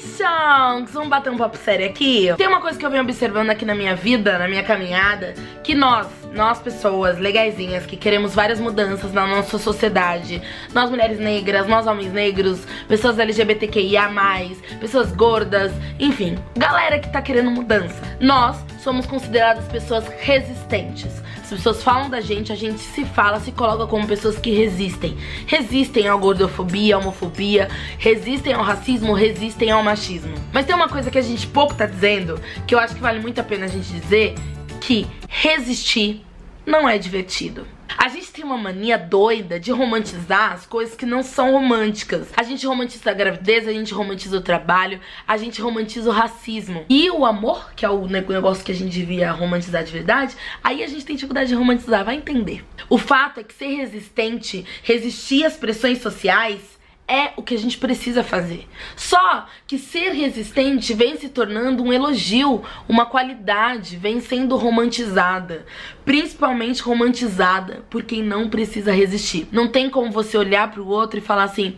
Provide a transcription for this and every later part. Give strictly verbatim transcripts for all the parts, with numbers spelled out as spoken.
Chonks! Vamos bater um papo sério aqui? Tem uma coisa que eu venho observando aqui na minha vida, na minha caminhada, que nós, nós pessoas legaisinhas, que queremos várias mudanças na nossa sociedade, nós mulheres negras, nós homens negros, pessoas L G B T Q I A mais, pessoas gordas, enfim, galera que tá querendo mudança. Nós somos consideradas pessoas resistentes. As pessoas falam da gente, a gente se fala, se coloca como pessoas que resistem. Resistem à gordofobia, à homofobia, resistem ao racismo, resistem ao machismo. Mas tem uma coisa que a gente pouco tá dizendo, que eu acho que vale muito a pena a gente dizer, que resistir não é divertido. A gente tem uma mania doida de romantizar as coisas que não são românticas. A gente romantiza a gravidez, a gente romantiza o trabalho, a gente romantiza o racismo. E o amor, que é o negócio que a gente devia romantizar de verdade, aí a gente tem dificuldade de romantizar, vai entender. O fato é que ser resistente, resistir às pressões sociais, é o que a gente precisa fazer. Só que ser resistente vem se tornando um elogio, uma qualidade, vem sendo romantizada. Principalmente romantizada por quem não precisa resistir. Não tem como você olhar pro outro e falar assim: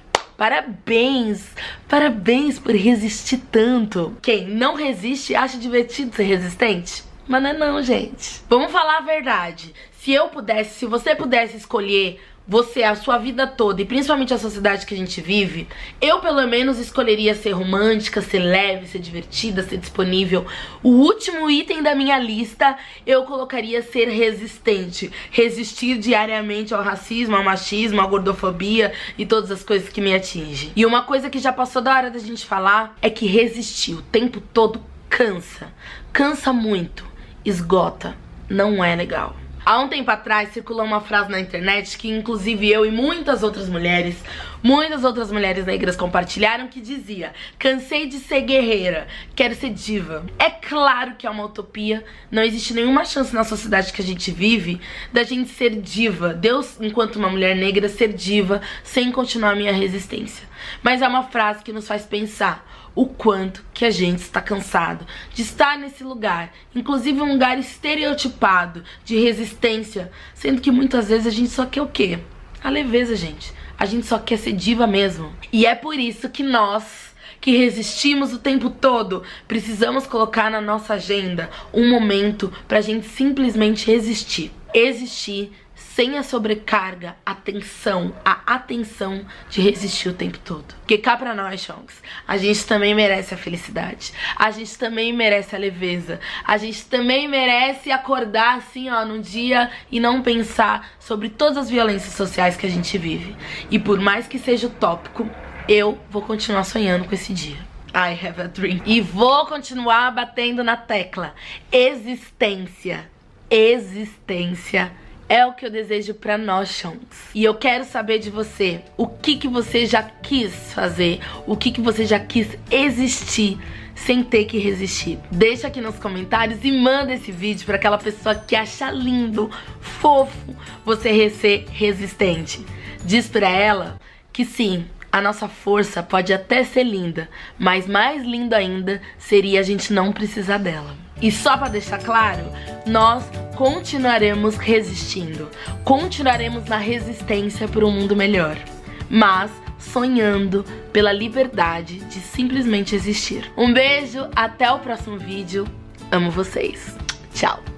parabéns, parabéns por resistir tanto. Quem não resiste acha divertido ser resistente? Mas não é não, gente. Vamos falar a verdade. Se eu pudesse, se você pudesse escolher você, a sua vida toda, e principalmente a sociedade que a gente vive, eu pelo menos escolheria ser romântica, ser leve, ser divertida, ser disponível. O último item da minha lista eu colocaria ser resistente. Resistir diariamente ao racismo, ao machismo, à gordofobia e todas as coisas que me atingem. E uma coisa que já passou da hora da gente falar é que resistir o tempo todo cansa. Cansa muito, esgota, não é legal. Há um tempo atrás circulou uma frase na internet que inclusive eu e muitas outras mulheres, muitas outras mulheres negras compartilharam, que dizia: cansei de ser guerreira, quero ser diva. É claro que é uma utopia, não existe nenhuma chance na sociedade que a gente vive da gente ser diva, Deus, enquanto uma mulher negra, ser diva sem continuar a minha resistência. Mas é uma frase que nos faz pensar o quanto que a gente está cansado de estar nesse lugar, inclusive um lugar estereotipado de resistência, sendo que muitas vezes a gente só quer o quê? A leveza, gente. A gente só quer ser diva mesmo. E é por isso que nós, que resistimos o tempo todo, precisamos colocar na nossa agenda um momento pra gente simplesmente resistir. Existir sem a sobrecarga, a tensão, a atenção de resistir o tempo todo. Porque cá pra nós, Chonks, a gente também merece a felicidade. A gente também merece a leveza. A gente também merece acordar assim, ó, no dia e não pensar sobre todas as violências sociais que a gente vive. E por mais que seja utópico, eu vou continuar sonhando com esse dia. I have a dream. E vou continuar batendo na tecla. Existência. Existência. É o que eu desejo pra nós, Chonks. E eu quero saber de você, o que que você já quis fazer, o que que você já quis existir sem ter que resistir. Deixa aqui nos comentários e manda esse vídeo pra aquela pessoa que acha lindo, fofo, você ser resistente. Diz pra ela que sim, a nossa força pode até ser linda, mas mais lindo ainda seria a gente não precisar dela. E só pra deixar claro, nós continuaremos resistindo, continuaremos na resistência por um mundo melhor, mas sonhando pela liberdade de simplesmente existir. Um beijo, até o próximo vídeo, amo vocês, tchau!